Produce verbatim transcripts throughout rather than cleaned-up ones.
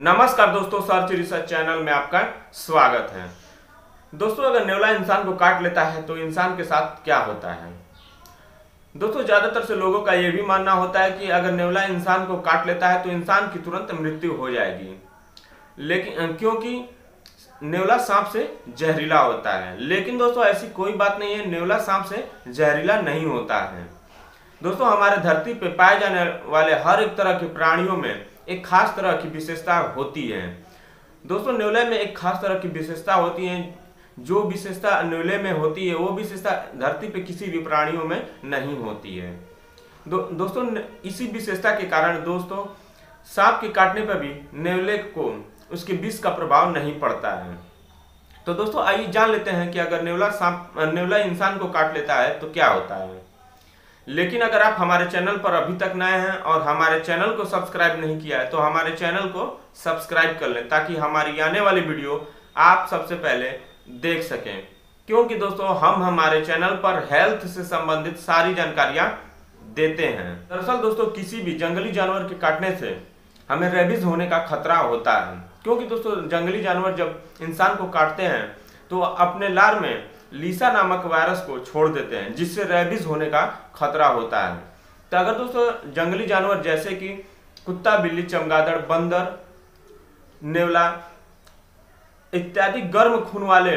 नमस्कार दोस्तों, search research channel में आपका स्वागत है। दोस्तों, अगर नेवला इंसान को काट लेता है तो इंसान के साथ क्या होता है। दोस्तों, ज्यादातर से लोगों का यह भी मानना होता है कि अगर नेवला इंसान को काट लेता है तो इंसान की तुरंत मृत्यु हो जाएगी, लेकिन क्योंकि नेवला सांप से जहरीला होता है। लेकिन दोस्तों, ऐसी कोई बात नहीं है, नेवला सांप से जहरीला नहीं होता है। दोस्तों, हमारे धरती पे पाए जाने वाले हर एक तरह के प्राणियों में एक खास तरह की विशेषता होती है। दोस्तों, नेवले में एक खास तरह की विशेषता होती है। जो विशेषता नेवले में होती है वो विशेषता धरती पे किसी भी प्राणियों में नहीं होती है। दो, दोस्तों इसी विशेषता के कारण दोस्तों सांप के काटने पर भी नेवले को उसके विष का प्रभाव नहीं पड़ता है। तो दोस्तों आइए जान लेते हैं कि अगर नेवला सांप नेवला इंसान को काट लेता है तो क्या होता है। लेकिन अगर आप हमारे चैनल पर अभी तक नए हैं और हमारे चैनल को सब्सक्राइब नहीं किया है तो हमारे चैनल को सब्सक्राइब कर लें, ताकि हमारी आने वाली वीडियो आप सबसे पहले देख सकें। क्योंकि दोस्तों हम हमारे चैनल पर हेल्थ से संबंधित सारी जानकारियां देते हैं। दरअसल दोस्तों किसी भी जंगली जानवर के काटने से हमें रेबीज होने का खतरा होता है। क्योंकि दोस्तों जंगली जानवर जब इंसान को काटते हैं तो अपने लार में लीसा नामक वायरस को छोड़ देते हैं, जिससे रेबीज होने का खतरा होता है। तो अगर दोस्तों जंगली जानवर जैसे कि कुत्ता, बिल्ली, चमगादड़, बंदर, नेवला इत्यादि गर्म खून वाले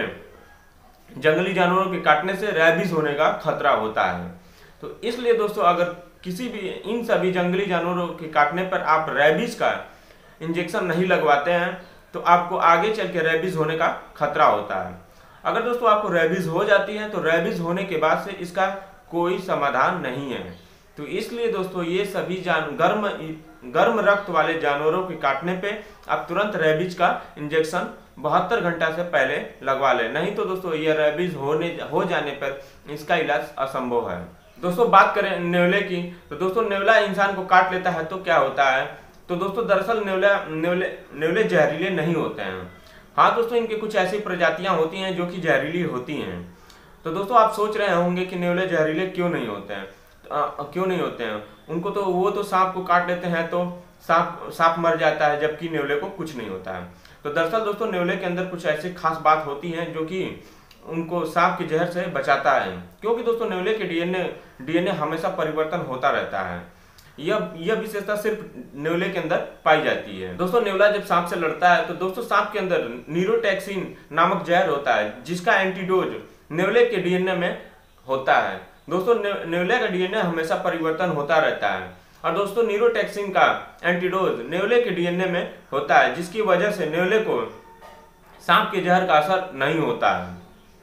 जंगली जानवरों के काटने से रेबीज होने का खतरा होता है। तो इसलिए दोस्तों अगर किसी भी इन सभी जंगली जानवरों के काटने पर आप रेबीज का इंजेक्शन नहीं लगवाते हैं तो आपको आगे चल के रेबीज होने का खतरा होता है। अगर दोस्तों आपको रेबीज हो जाती है तो रेबीज होने के बाद से इसका कोई समाधान नहीं है। तो इसलिए दोस्तों ये सभी जान गर्म गर्म रक्त वाले जानवरों के काटने पे आप तुरंत रेबीज का इंजेक्शन बहत्तर घंटा से पहले लगवा लें, नहीं तो दोस्तों ये रेबीज होने हो जाने पर इसका इलाज असंभव है। दोस्तों बात करें नेवले की, तो दोस्तों नेवला इंसान को काट लेता है तो क्या होता है। तो दोस्तों दरअसल नेवला नेवले नेवले जहरीले नहीं होते हैं। हाँ दोस्तों, इनकी कुछ ऐसी प्रजातियां होती हैं जो कि जहरीली होती हैं। तो दोस्तों आप सोच रहे होंगे कि नेवले जहरीले क्यों नहीं होते हैं। आ, क्यों नहीं होते हैं उनको तो वो तो सांप को काट लेते हैं तो सांप सांप मर जाता है, जबकि नेवले को कुछ नहीं होता है। तो दरअसल दोस्तों नेवले के अंदर कुछ ऐसी खास बात होती है जो कि उनको सांप के जहर से बचाता है। क्योंकि दोस्तों नेवले के डीएनए डीएनए हमेशा परिवर्तन होता रहता है। यह यह विशेषता सिर्फ नेवले के अंदर पाई जाती है। दोस्तों नेवला जब सांप से लड़ता है तो दोस्तों सांप के अंदर न्यूरोटॉक्सिन नामक जहर होता है, जिसका एंटीडोज नेवले के डीएनए में होता है। दोस्तों ने, नेवले का डीएनए हमेशा परिवर्तन होता रहता है और दोस्तों न्यूरोटॉक्सिन का एंटीडोज नेवले के डीएनए में होता है, जिसकी वजह से नेवले को सांप के जहर का असर नहीं होता है।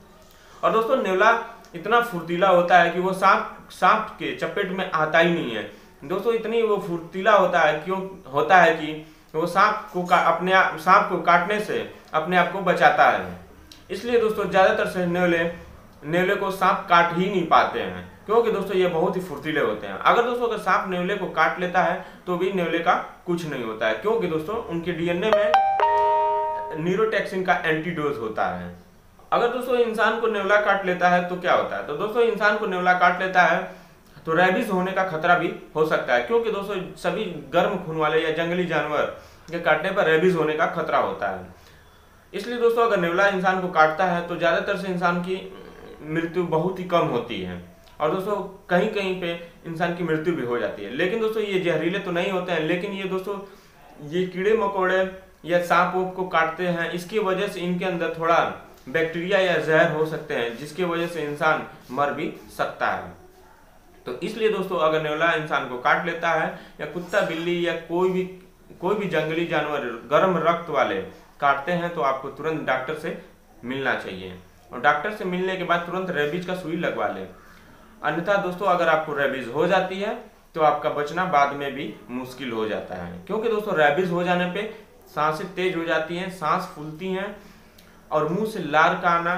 और दोस्तों नेवला इतना फुर्तीला होता है कि वो सांप सांप के चपेट में आता ही नहीं है। दोस्तों इतनी वो फुर्तीला होता है क्यों होता है कि वो सांप को अपने सांप को काटने से अपने आप को बचाता है। इसलिए दोस्तों ज्यादातर से नेवले नेवले को सांप काट ही नहीं पाते हैं, क्योंकि दोस्तों ये बहुत ही फुर्तीले होते हैं। अगर दोस्तों अगर सांप नेवले को काट लेता है तो भी नेवले का कुछ नहीं होता है, क्योंकि दोस्तों उनके डीएनए में न्यूरोटॉक्सिन का एंटीडोज होता है। अगर दोस्तों इंसान को नेवला काट लेता है तो क्या होता है। तो दोस्तों इंसान को नेवला काट लेता है तो रेबीज होने का खतरा भी हो सकता है, क्योंकि दोस्तों सभी गर्म खून वाले या जंगली जानवर के काटने पर रेबीज होने का खतरा होता है। इसलिए दोस्तों अगर नेवला इंसान को काटता है तो ज्यादातर से इंसान की मृत्यु बहुत ही कम होती है और दोस्तों कहीं कहीं पे इंसान की मृत्यु भी हो जाती है। लेकिन दोस्तों ये जहरीले तो नहीं होते हैं, लेकिन ये दोस्तों ये कीड़े मकोड़े या सांप वोप को काटते हैं, इसकी वजह से इनके अंदर थोड़ा बैक्टीरिया या जहर हो सकते हैं, जिसकी वजह से इंसान मर भी सकता है। तो इसलिए दोस्तों अगर नेवला इंसान को काट लेता है या कुत्ता, बिल्ली या कोई भी कोई भी जंगली जानवर गर्म रक्त वाले काटते हैं तो आपको तुरंत डॉक्टर से मिलना चाहिए और डॉक्टर से मिलने के बाद तुरंत रेबीज का सुई लगवा लें। अन्यथा दोस्तों अगर आपको रेबीज हो जाती है तो आपका बचना बाद में भी मुश्किल हो जाता है, क्योंकि दोस्तों रेबीज हो जाने पे सांसें तेज हो जाती हैं, सांस फूलती हैं और मुंह से लार का आना,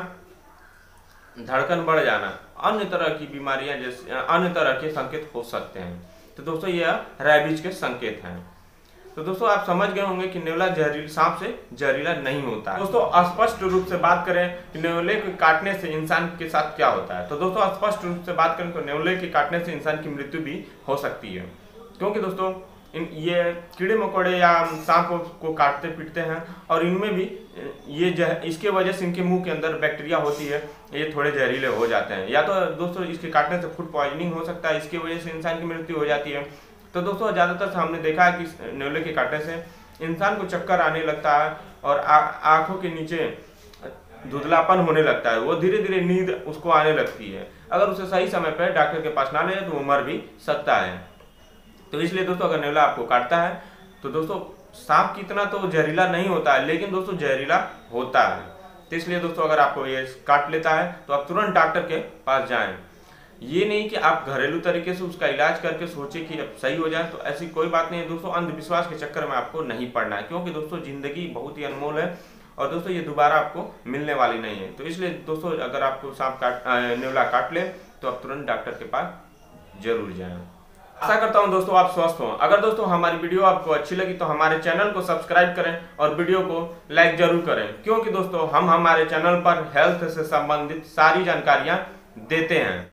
धड़कन बढ़ जाना, अन्य तरह की बीमारियां जैसे अन्य तरह के संकेत हो सकते हैं। तो दोस्तों यह रेबीज के संकेत हैं। तो दोस्तों आप समझ गए होंगे कि नेवला जहरीला सांप से जहरीला नहीं होता है। दोस्तों स्पष्ट रूप से बात करें कि नेवले के काटने से इंसान के साथ क्या होता है। तो दोस्तों स्पष्ट रूप से बात करें तो नेवले के काटने से इंसान की मृत्यु भी हो सकती है, क्योंकि दोस्तों इन ये कीड़े मकोड़े या सांप को काटते पीटते हैं और इनमें भी ये जह इसके वजह से इनके मुंह के अंदर बैक्टीरिया होती है, ये थोड़े जहरीले हो जाते हैं। या तो दोस्तों इसके काटने से फूड पॉइजनिंग हो सकता है, इसकी वजह से इंसान की मृत्यु हो जाती है। तो दोस्तों ज़्यादातर से हमने देखा है कि नेवले के काटने से इंसान को चक्कर आने लगता है और आँखों के नीचे धुंधलापन होने लगता है, वो धीरे धीरे नींद उसको आने लगती है। अगर उसे सही समय पर डॉक्टर के पास ना ले तो वो मर भी सकता है। तो इसलिए दोस्तों अगर नेवला आपको काटता है तो दोस्तों सांप कितना तो जहरीला नहीं होता है, लेकिन दोस्तों जहरीला होता है। तो इसलिए दोस्तों अगर आपको ये काट लेता है तो आप तुरंत डॉक्टर के पास जाएं। ये नहीं कि आप घरेलू तरीके से उसका इलाज करके सोचे कि अब सही हो जाए, तो ऐसी कोई बात नहीं है दोस्तों। अंधविश्वास के चक्कर में आपको नहीं पड़ना है, क्योंकि दोस्तों जिंदगी बहुत ही अनमोल है और दोस्तों ये दोबारा आपको मिलने वाली नहीं है। तो इसलिए दोस्तों अगर आपको सांप काट नेवला काट ले तो आप तुरंत डॉक्टर के पास जरूर जाएं। आशा करता हूं दोस्तों आप स्वस्थ हों। अगर दोस्तों हमारी वीडियो आपको अच्छी लगी तो हमारे चैनल को सब्सक्राइब करें और वीडियो को लाइक जरूर करें, क्योंकि दोस्तों हम हमारे चैनल पर हेल्थ से संबंधित सारी जानकारियां देते हैं।